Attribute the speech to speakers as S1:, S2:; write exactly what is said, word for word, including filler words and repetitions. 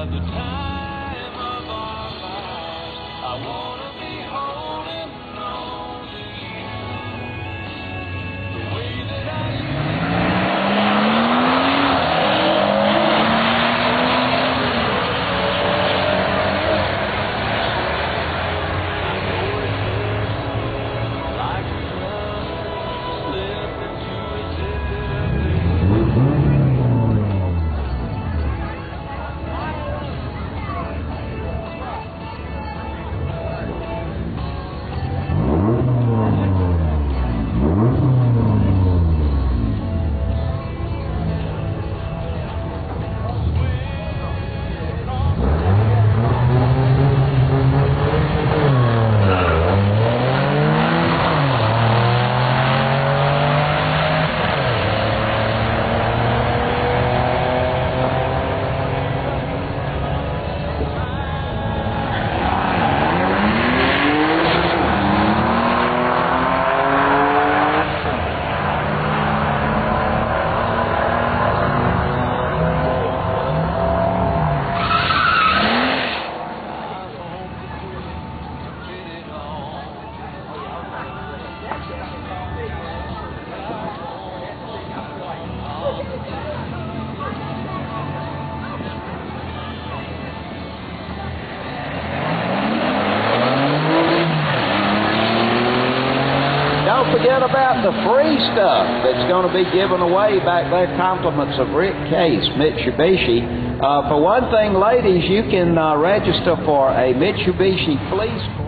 S1: the time of our lives. I wanna be holding on to you the way that I used to. Don't forget about the free stuff that's going to be given away back there. Compliments of Rick Case, Mitsubishi. Uh, for one thing, ladies, you can uh, register for a Mitsubishi Fleece.